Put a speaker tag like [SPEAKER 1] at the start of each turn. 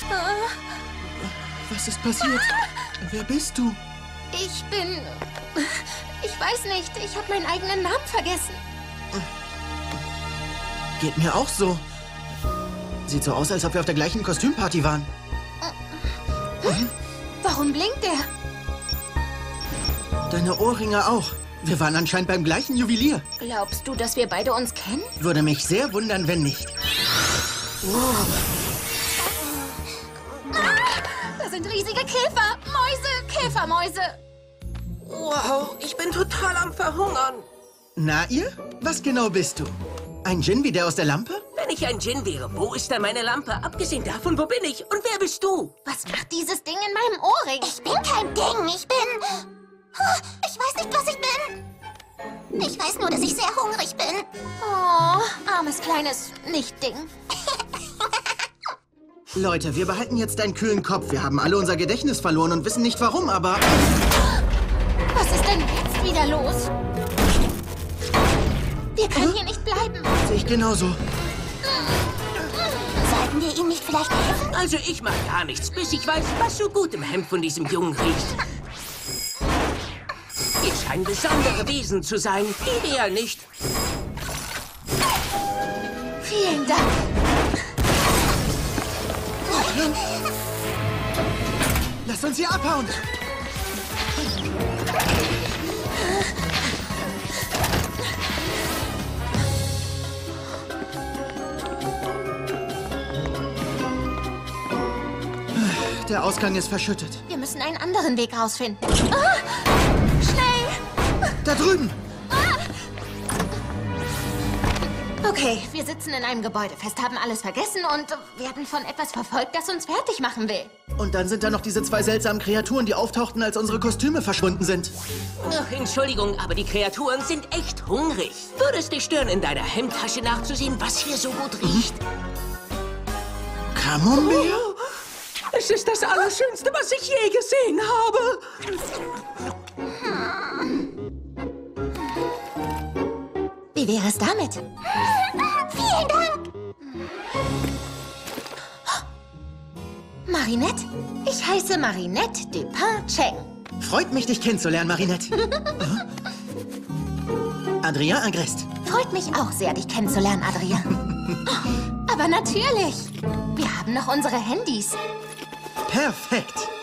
[SPEAKER 1] Was ist passiert? Wer bist du?
[SPEAKER 2] Ich bin... Ich weiß nicht, ich habe meinen eigenen Namen vergessen.
[SPEAKER 1] Geht mir auch so. Sieht so aus, als ob wir auf der gleichen Kostümparty waren.
[SPEAKER 2] Warum blinkt der?
[SPEAKER 1] Deine Ohrringe auch. Wir waren anscheinend beim gleichen Juwelier.
[SPEAKER 2] Glaubst du, dass wir beide uns kennen?
[SPEAKER 1] Würde mich sehr wundern, wenn nicht.
[SPEAKER 2] Da sind riesige Käfer. Mäuse, Käfermäuse.
[SPEAKER 3] Wow, ich bin total am Verhungern.
[SPEAKER 1] Na ihr? Was genau bist du? Ein Djinn wie der aus der Lampe?
[SPEAKER 3] Wenn ich ein Djinn wäre, wo ist denn meine Lampe? Abgesehen davon, wo bin ich? Und wer bist du?
[SPEAKER 2] Was macht dieses Ding in meinem Ohrring?
[SPEAKER 4] Ich bin kein Ding, ich bin... Ich weiß nicht, was ich bin. Ich weiß nur, dass ich sehr hungrig bin.
[SPEAKER 2] Oh, armes kleines Nicht-Ding.
[SPEAKER 1] Leute, wir behalten jetzt einen kühlen Kopf. Wir haben alle unser Gedächtnis verloren und wissen nicht warum, aber...
[SPEAKER 2] Was ist denn jetzt wieder los? Wir können hier nicht bleiben.
[SPEAKER 1] Sehe ich genauso.
[SPEAKER 4] Sollten wir ihm nicht vielleicht helfen?
[SPEAKER 3] Also ich mach gar nichts, bis ich weiß, was so gut im Hemd von diesem Jungen riecht. Ich scheine besondere Wesen zu sein. Die eher nicht.
[SPEAKER 2] Vielen Dank.
[SPEAKER 1] Lasst uns hier abhauen. Der Ausgang ist verschüttet.
[SPEAKER 2] Wir müssen einen anderen Weg rausfinden. Ah! Schnell!
[SPEAKER 1] Da drüben!
[SPEAKER 2] Okay, wir sitzen in einem Gebäude fest, haben alles vergessen und werden von etwas verfolgt, das uns fertig machen will.
[SPEAKER 1] Und dann sind da noch diese zwei seltsamen Kreaturen, die auftauchten, als unsere Kostüme verschwunden sind.
[SPEAKER 3] Ach, Entschuldigung, aber die Kreaturen sind echt hungrig. Würde es dich stören, in deiner Hemdtasche nachzusehen, was hier so gut riecht?
[SPEAKER 1] Camembert?
[SPEAKER 3] Es ist das Allerschönste, was ich je gesehen habe.
[SPEAKER 2] Wie wäre es damit?
[SPEAKER 4] Vielen Dank.
[SPEAKER 2] Marinette? Ich heiße Marinette Dupin-Cheng.
[SPEAKER 1] Freut mich, dich kennenzulernen, Marinette. Adrien Agreste.
[SPEAKER 2] Freut mich auch sehr, dich kennenzulernen, Adrien. Aber natürlich. Wir haben noch unsere Handys.
[SPEAKER 1] Perfekt.